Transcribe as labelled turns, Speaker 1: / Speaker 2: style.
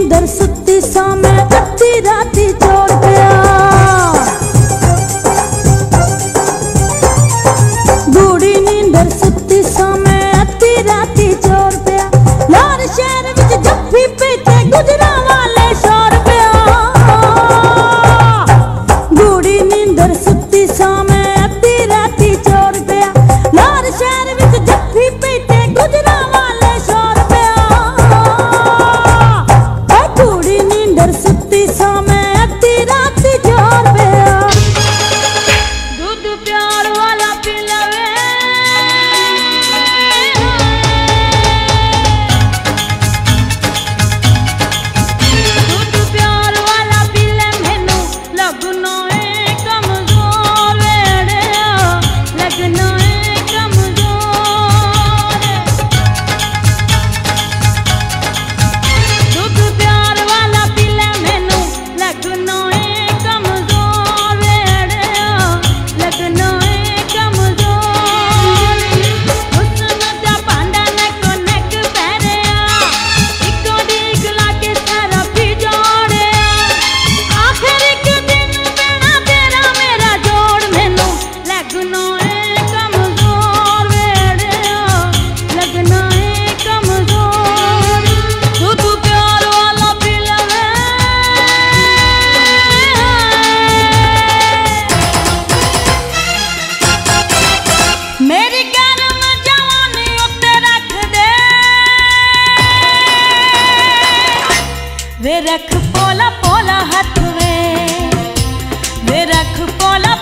Speaker 1: नींदर सुती सा मैं अद्धी राती छोड़ गया। गूढ़ी नींदर सुती सा मैं अद्धी राती छोड़ गया। लार शहर विच जफ्फी पीते गुजरा वाले शोर पिया। गूढ़ी नींदर सुती सा मैं अद्धी राती छोड़ गया। लार शहर विच जफ्फी पीते गुजरा वाले शोर पिया। गूढ़ी नींदर सुती सा मैं अद्धी राती छोड़ गया। दूध प्यार वाला पी लवे, दूध प्यार वाला पी ले मैनू लगना है कमजोर वेड़िया, लगना है कमजोर। दूध प्यार वाला पी ले मैनू लगना है कमजोर वेड़िया, लगना है कमजोर। हुस्न दा भांडा नैको नैक पैरिया, इको डीक लाके सारा पी जोड़िया। आखिर एक दिन बेड़ा तेरा मेरा जोड़ मैनू लगना है कमजोर वेड़िया, लगना है कमजोर। दूध प्यार वाला पी लवे, मेरी गर्म जवानी उत्ते रख दे वे, रख पोला पोला हथ वे रख पोला